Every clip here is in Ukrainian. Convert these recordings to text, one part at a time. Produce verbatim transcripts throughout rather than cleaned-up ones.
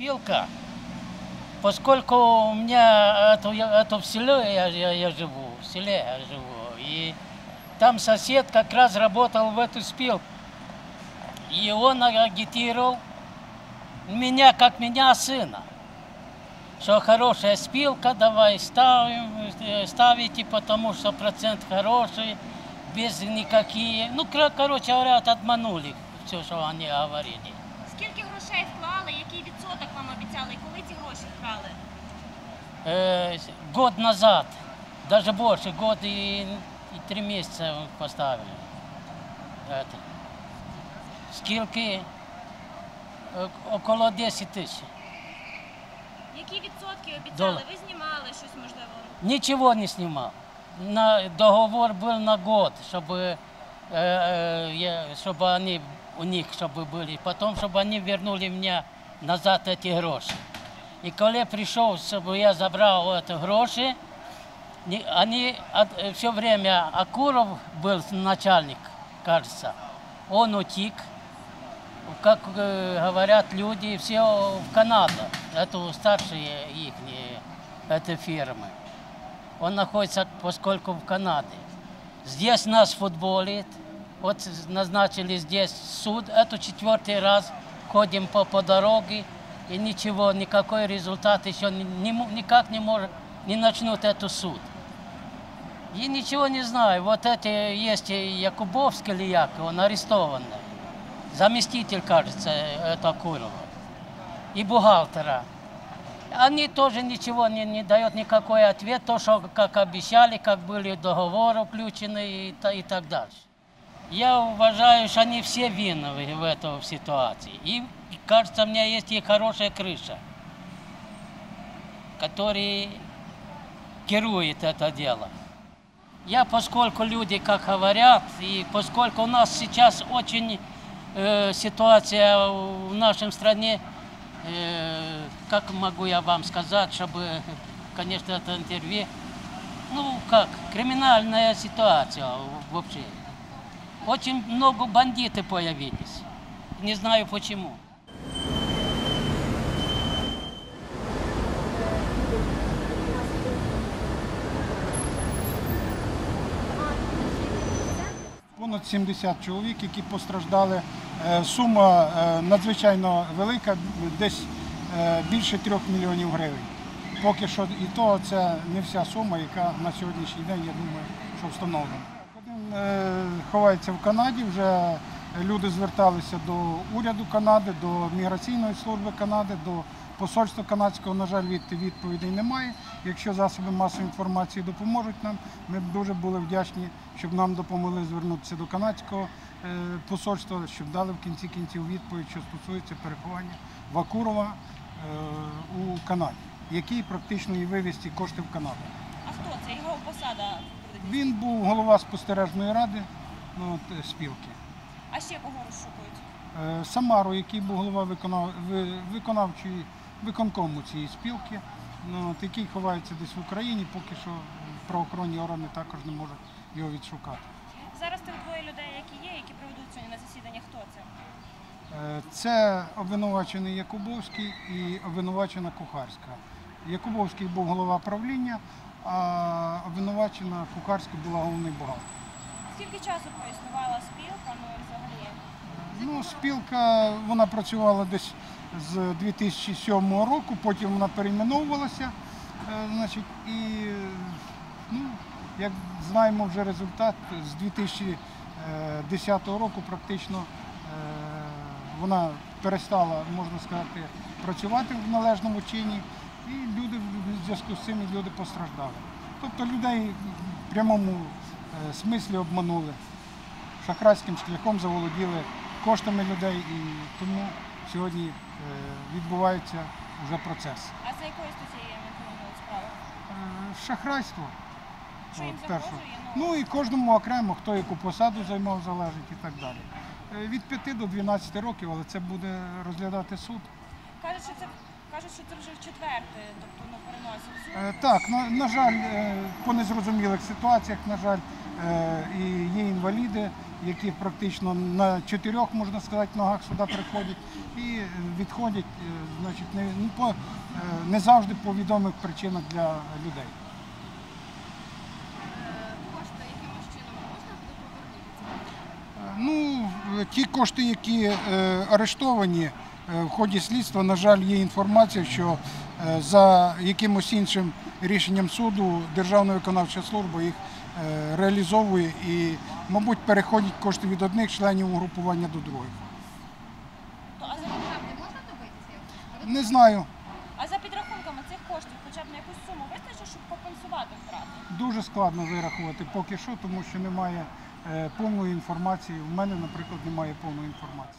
Спилка, поскольку у меня это, это в селе я, я, я живу, в селе я живу, и там сосед как раз работал в эту спилку, и он агитировал меня, как меня, сына, что хорошая спилка, давай ставим, ставите, потому что процент хороший, без никакие, ну, короче говоря, обманули все, що вони говорили. Скільки грошей вклали, який відсоток вам обіцяли, і коли ці гроші вкрали? Э, год назад, даже больше, год и, и три месяца поставили. Это. Скільки? Э, около десять тысяч. Які відсотки обіцяли? Долар. Ви знімали щось, можливо? Ничего не снимал. На, договор был на год, чтобы, э, э, чтобы они у них чтобы были. Потом, чтобы они вернули мне назад эти гроши. И когда я пришел, чтобы я забрал эти гроши, они все время, Акуров был начальник, кажется, он утек, как говорят люди, все в Канаду, это старшие их, этой фирмы. Он находится, поскольку в Канаде. Здесь нас футболит. Вот назначили здесь суд. Это четвертый раз ходим по, по дороге. И ничего, никакой результат еще не, не, никак не может, не начнут эту суд. И ничего не знаю. Вот эти есть Якубовский или Яков, он арестованный. Заместитель, кажется, это Курова. И бухгалтера. Они тоже ничего не, не дают, никакой ответ, то, что как обещали, как были договоры включены и, и так дальше. Я уважаю, что они все виновны в этой ситуации. И кажется, у меня есть и хорошая крыша, который керует это дело. Я, поскольку люди, как говорят, и поскольку у нас сейчас очень э, ситуация в нашей стране, как могу я вам сказать, чтобы, конечно, это интервью, ну как, криминальная ситуация вообще. Очень много бандитов появились, не знаю почему. Понад сімдесят чоловік, які постраждали. Сума надзвичайно велика, десь більше трьох мільйонів гривень. Поки що і то це не вся сума, яка на сьогоднішній день, я думаю, що встановлена. Один ховається в Канаді, вже люди зверталися до уряду Канади, до міграційної служби Канади, до посольства канадського, на жаль, відповідей немає. Якщо засоби масової інформації допоможуть нам, ми б дуже були вдячні, щоб нам допомогли звернутися до канадського посольства, щоб дали в кінці кінців відповідь, що стосується переховання Вакурова у Канаді, який практично і вивіз ці кошти в Канаду. А хто це? Його посада? Він був голова спостережної ради, ну, спілки. А ще кого розшукують? Самару, який був голова виконав... виконавчої виконкому цієї спілки, ну, який ховається десь в Україні, поки що правоохоронні органи також не можуть його відшукати. Зараз тих двоє людей, які є, які проведуть сьогодні на засідання, хто це? Це обвинувачений Якубовський і обвинувачена Кухарська. Якубовський був голова правління, а обвинувачена Кухарська була головний бухгалтер. Скільки часу проіснувала спілка, ну і взагалі? Ну, спілка, вона працювала десь з дві тисячі сьомого року, потім вона перейменовувалася, значить, і, ну, як знаємо вже результат, з дві тисячі десятого року практично вона перестала, можна сказати, працювати в належному чині, і люди в зв'язку з цим люди постраждали. Тобто людей в прямому смислі обманули, шахрайським шляхом заволоділи коштами людей, і тому сьогодні відбувається вже процес. А за якою статтею відповідають справи? Шахрайство. Що їм От, загрожує? Ну і кожному окремо, хто яку посаду займав, залежить і так далі. Від п'яти до дванадцяти років, але це буде розглядати суд. Кажуть, що це кажуть, що це вже в четверте, тобто ну, переносять суд. Е, Так, на, на жаль, е, по незрозумілих ситуаціях, на жаль, е, і є інваліди, які практично на чотирьох, можна сказати, ногах сюди приходять і відходять, е, значить, не, не, по, е, не завжди по відомих причинах для людей. Кошти якимось чином можна буде повернути? Е, Ну, е, ті кошти, які е, арештовані е, в ході слідства, на жаль, є інформація, що е, за якимось іншим рішенням суду Державна виконавча служба їх е, реалізовує і, мабуть, переходять кошти від одних членів угрупування до других. То, а, за, Правди можна добитися? Не знаю, а за підрахунками цих коштів хоча б на якусь суму вистачить, щоб компенсувати втрати? дуже складно вирахувати поки що, тому що немає е, повної інформації. У мене, наприклад, немає повної інформації.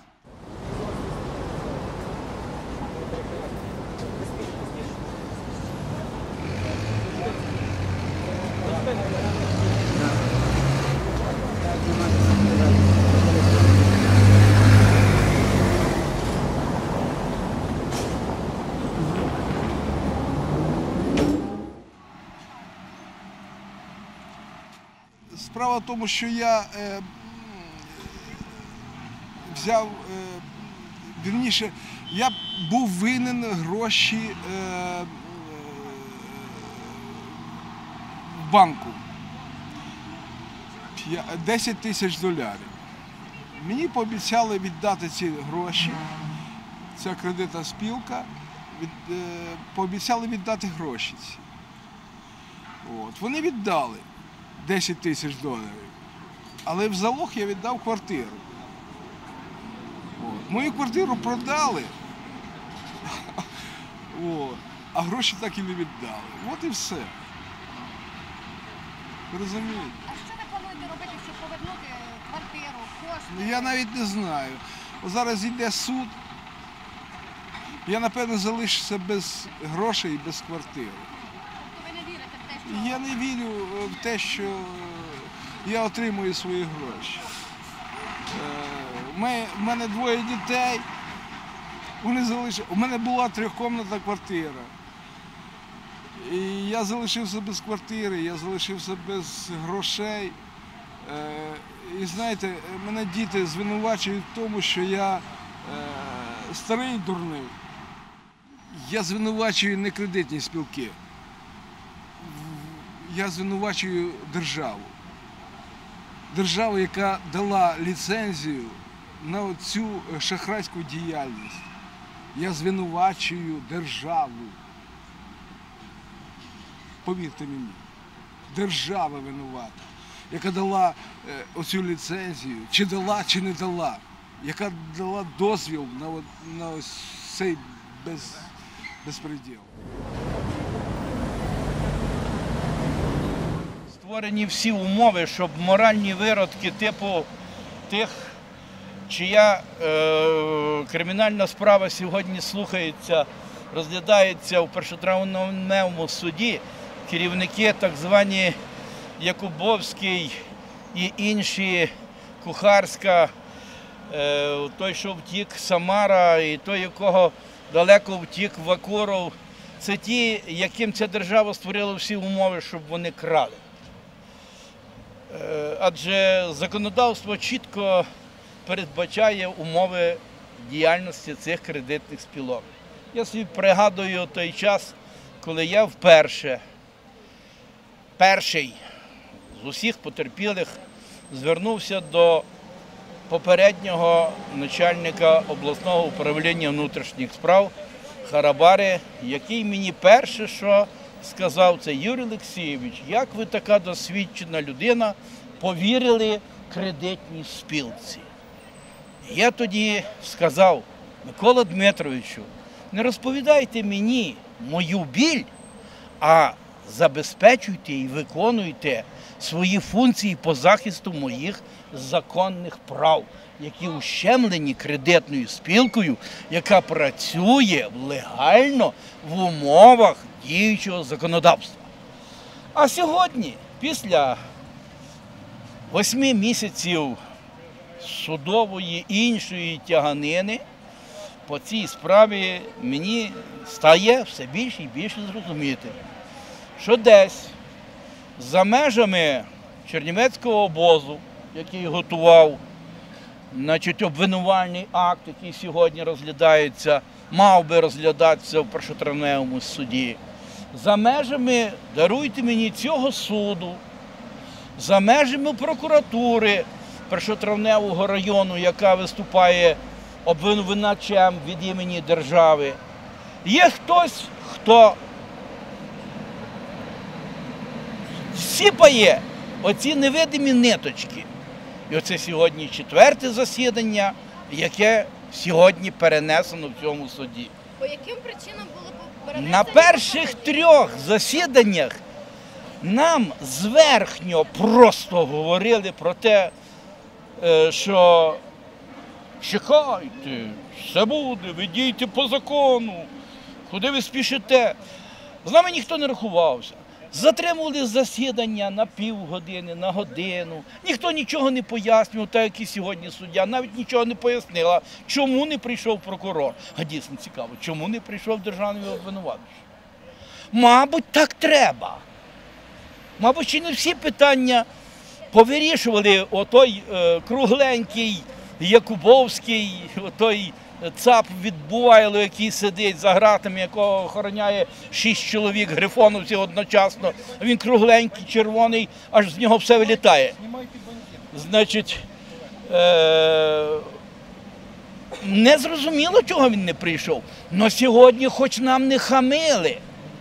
Справа в тому, що я е, взяв, е, вірніше, я був винен гроші е, е, в банку. П'я- десять тисяч доларів. Мені пообіцяли віддати ці гроші, ця кредитна спілка, від, е, пообіцяли віддати гроші ці. От. Вони віддали десять тисяч доларів. Але в залог я віддав квартиру. От. Мою квартиру продали, от. А гроші так і не віддали. От і все. Ви розумієте? А що ви плануєте робити, щоб повернути квартиру, кошти? Я навіть не знаю. От зараз йде суд. Я, напевно, залишуся без грошей і без квартири. Тобто ви не вірите в те, що... Я не вірю в те, що я отримую свої гроші. Ми, в мене двоє дітей, вони залиш... у мене була трьохкомнатна квартира. І я залишився без квартири, я залишився без грошей. Е, І знаєте, мене діти звинувачують в тому, що я е, старий і дурний. Я звинувачую не кредитні спілки. Я звинувачую державу. Державу, яка дала ліцензію на цю шахрайську діяльність. Я звинувачую державу. Повірте мені, держава винувата, яка дала е, оцю ліцензію, чи дала, чи не дала, яка дала дозвіл на, от, на ось цей без, безпреділ. Створені всі умови, щоб моральні виродки типу тих, чия е, кримінальна справа сьогодні слухається, розглядається в першотравневому суді, керівники так звані Якубовський і інші, Кухарська, е, той, що втік, Самара, і той, якого далеко втік, Вакуров, це ті, яким ця держава створила всі умови, щоб вони крали. Адже законодавство чітко передбачає умови діяльності цих кредитних спілок. Я собі пригадую той час, коли я вперше, перший з усіх потерпілих, звернувся до попереднього начальника обласного управління внутрішніх справ Харабари, який мені перше, що сказав, це: Юрій Олексійович, як ви, така досвідчена людина, повірили кредитній спілці? Я тоді сказав: Микола Дмитровичу, не розповідайте мені мою біль, а забезпечуйте і виконуйте свої функції по захисту моїх законних прав, які ущемлені кредитною спілкою, яка працює легально в умовах діючого законодавства. А сьогодні, після восьми місяців судової іншої тяганини, по цій справі мені стає все більше і більше зрозуміти, що десь за межами Чернівецького обозу, який готував, значить, обвинувальний акт, який сьогодні розглядається, мав би розглядатися в першотравневому суді, за межами, даруйте мені, цього суду, за межами прокуратури першотравневого району, яка виступає обвинувачем від імені держави, є хтось, хто сіпає оці невидимі ниточки. І оце сьогодні четверте засідання, яке сьогодні перенесено в цьому суді. По яким причинам були перенесені? На перших трьох засіданнях нам зверхньо просто говорили про те, що чекайте, все буде, ви дійте по закону, куди ви спішите. З нами ніхто не рахувався. Затримували засідання на півгодини, на годину. Ніхто нічого не пояснював, так як і сьогодні суддя. Навіть нічого не пояснила, чому не прийшов прокурор. А дійсно цікаво, чому не прийшов державний обвинувач. Мабуть, так треба. Мабуть, чи не всі питання повирішували отой е, кругленький Якубовський, отой цап від Бувайло, який сидить за ґратами, якого охороняє шість чоловік грифоновців одночасно. Він кругленький, червоний, аж з нього все вилітає. Значить, е- не зрозуміло, чого він не прийшов. Но сьогодні хоч нам не хамили.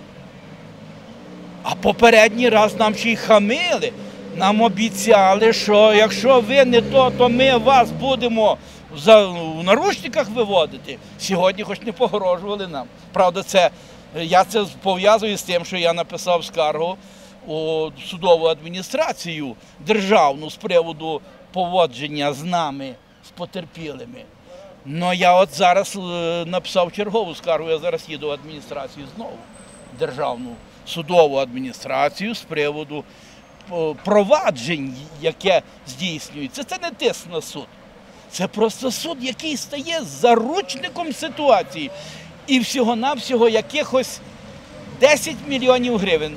А попередній раз нам ще й хамили. Нам обіцяли, що якщо ви не то, то ми вас будемо в наручниках виводити. Сьогодні хоч не погрожували нам. Правда, це, я це пов'язую з тим, що я написав скаргу у судову адміністрацію державну з приводу поводження з нами, з потерпілими. Ну я от зараз написав чергову скаргу, я зараз їду в адміністрацію знову, державну судову адміністрацію з приводу проваджень, яке здійснюється. Це не тиск на суд. Це просто суд, який стає заручником ситуації. І всього-навсього якихось десять мільйонів гривень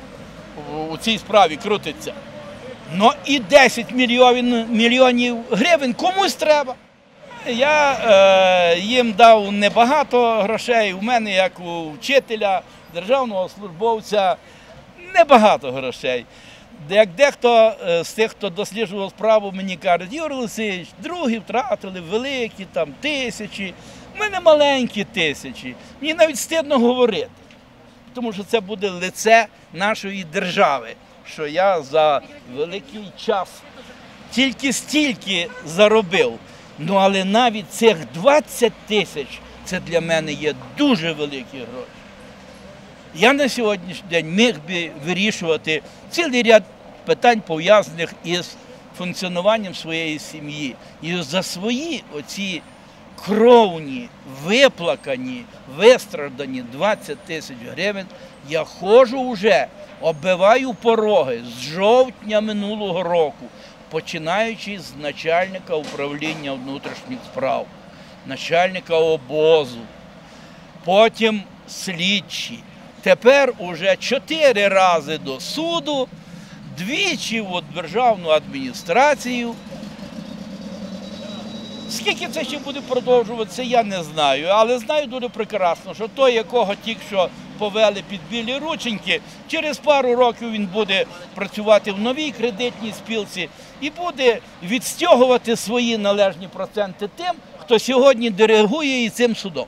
у цій справі крутиться. Ну і десять мільйонів гривень комусь треба. Я е, їм дав небагато грошей. У мене, як у вчителя, державного службовця, небагато грошей. Як дехто з тих, хто досліджував справу, мені кажуть, Юрій Олексійович, другі втратили великі там тисячі, в мене маленькі тисячі. Мені навіть стидно говорити, тому що це буде лице нашої держави, що я за великий час тільки стільки заробив. Ну, але навіть цих двадцять тисяч, це для мене є дуже великі гроші. Я на сьогоднішній день міг би вирішувати цілий ряд питань, пов'язаних із функціонуванням своєї сім'ї. І за свої оці кровні, виплакані, вистраждані двадцять тисяч гривень я ходжу вже, оббиваю пороги з жовтня минулого року, починаючи з начальника управління внутрішніх справ, начальника обозу, потім слідчі. Тепер уже чотири рази до суду, двічі в державну адміністрацію. Скільки це ще буде продовжуватися, я не знаю. Але знаю дуже прекрасно, що той, якого тільки що повели під білі рученьки, через пару років він буде працювати в новій кредитній спілці і буде відстягувати свої належні проценти тим, хто сьогодні диригує і цим судом.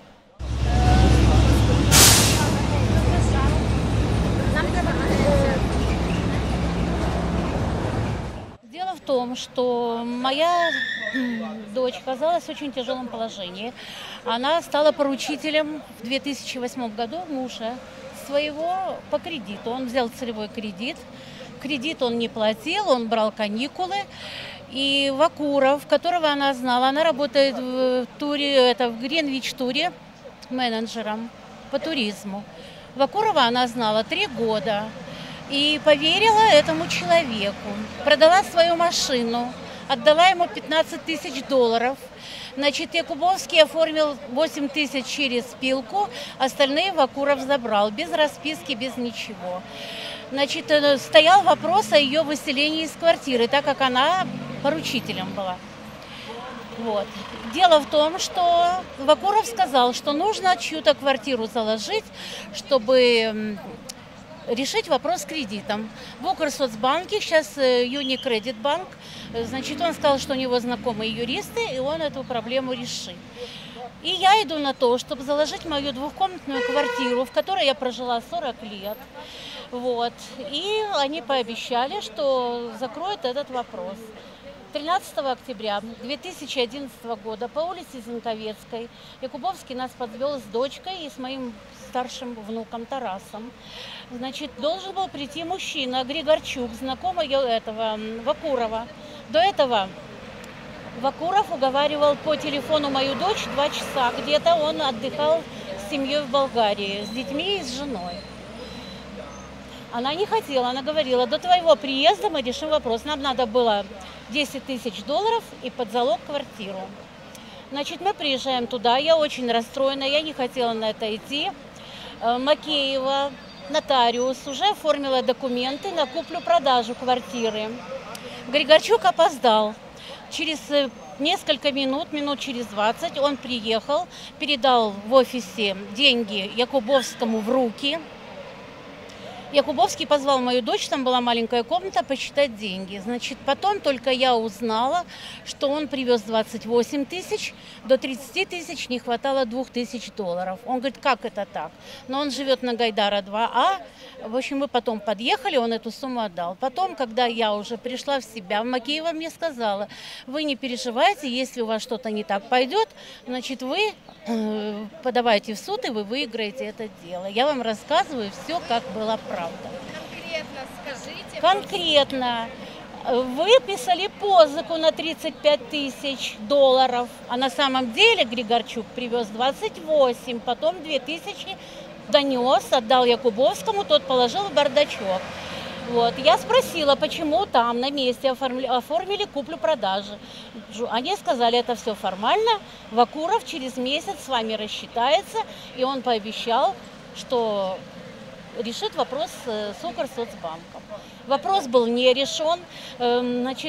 Дело в том, что моя дочь оказалась в очень тяжелом положении. Она стала поручителем в две тысячи восьмом году мужа своего по кредиту. Он взял целевой кредит. Кредит он не платил, он брал каникулы. И Вакуров, которого она знала, она работает в туре, это в Гринвич-туре менеджером по туризму. Вакурова она знала три года. И поверила этому человеку, продала свою машину, отдала ему пятнадцать тысяч долларов. Значит, Якубовский оформил восемь тысяч через Пилку, остальные Вакуров забрал, без расписки, без ничего. Значит, стоял вопрос о ее выселении из квартиры, так как она поручителем была. Вот. Дело в том, что Вакуров сказал, что нужно чью-то квартиру заложить, чтобы решить вопрос с кредитом. В Укрсоцбанке, сейчас Юникредит банк, значит, он сказал, что у него знакомые юристы, и он эту проблему решит. И я иду на то, чтобы заложить мою двухкомнатную квартиру, в которой я прожила сорок лет. Вот. И они пообещали, что закроют этот вопрос. тринадцатого октября две тысячи одиннадцатого года по улице Зинковецкой Якубовский нас подвел с дочкой и с моим старшим внуком Тарасом. Значит, должен был прийти мужчина, Григорчук, знакомый этого Вакурова. До этого Вакуров уговаривал по телефону мою дочь два часа. Где-то он отдыхал с семьей в Болгарии, с детьми и с женой. Она не хотела, она говорила, до твоего приезда мы решим вопрос. Нам надо было десять тысяч долларов и под залог квартиру. Значит, мы приезжаем туда, я очень расстроена, я не хотела на это идти. Макеева, нотариус, уже оформила документы на куплю-продажу квартиры. Григорчук опоздал. Через несколько минут, минут через двадцать, он приехал, передал в офисе деньги Якубовскому в руки. Якубовский позвал мою дочь, там была маленькая комната, посчитать деньги. Значит, потом только я узнала, что он привез двадцать восемь тысяч, до тридцати тысяч не хватало двух тысяч долларов. Он говорит, как это так? Но он живет на Гайдара два А. В общем, мы потом подъехали, он эту сумму отдал. Потом, когда я уже пришла в себя, Макеева мне сказала, вы не переживайте, если у вас что-то не так пойдет, значит, вы э, подавайте в суд, и вы выиграете это дело. Я вам рассказываю все, как было правда. Конкретно скажите. Конкретно. Выписали позыку на тридцать пять тысяч долларов, а на самом деле Григорчук привез двадцать восемь, потом две тысячи донес, отдал Якубовскому, тот положил в бардачок. Вот. Я спросила, почему там на месте оформили, оформили куплю-продажи. Они сказали, это все формально, Вакуров через месяц с вами рассчитается, и он пообещал, что решит вопрос с Укрсоцбанком. Вопрос был не решен. Значит,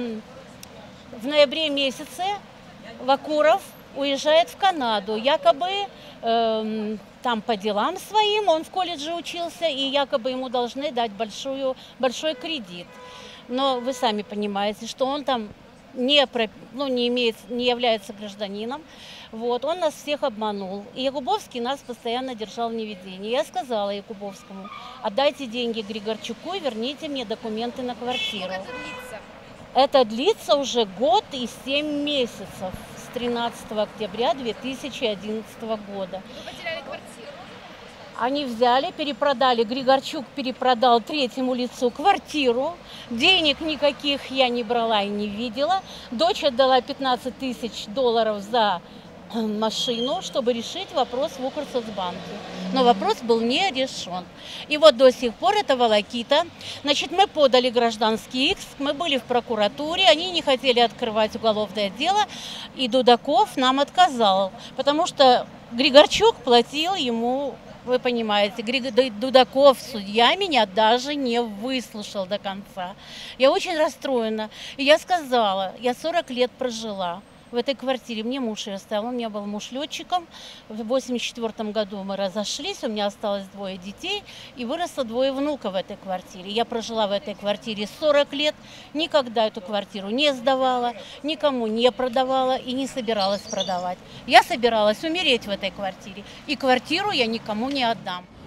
в ноябре месяце Вакуров уезжает в Канаду, якобы э, там по делам своим, он в колледже учился, и якобы ему должны дать большую, большой кредит. Но вы сами понимаете, что он там не, ну, не, имеет, не является гражданином. Вот, он нас всех обманул. И Якубовский нас постоянно держал в неведении. Я сказала Якубовскому, отдайте деньги Григорчуку и верните мне документы на квартиру. Сколько это длится? Это длится уже год и семь месяцев. С тринадцатого октября две тысячи одиннадцатого года. Вы потеряли квартиру? Они взяли, перепродали, Григорчук перепродал третьему лицу квартиру. Денег никаких я не брала и не видела. Дочь отдала пятнадцать тысяч долларов за машину, чтобы решить вопрос в Укрсоцбанке. Но вопрос был не решен. И вот до сих пор это волокита. Значит, мы подали гражданский иск, мы были в прокуратуре, они не хотели открывать уголовное дело, и Дудаков нам отказал, потому что Григорчук платил ему, вы понимаете, Дудаков, судья, меня даже не выслушал до конца. Я очень расстроена. И я сказала, я сорок лет прожила в этой квартире. Мне муж ее оставил, у меня был муж летчиком. В восемьдесят четвёртом году мы разошлись, у меня осталось двое детей, и выросло двое внуков в этой квартире. Я прожила в этой квартире сорок лет, никогда эту квартиру не сдавала, никому не продавала и не собиралась продавать. Я собиралась умереть в этой квартире, и квартиру я никому не отдам.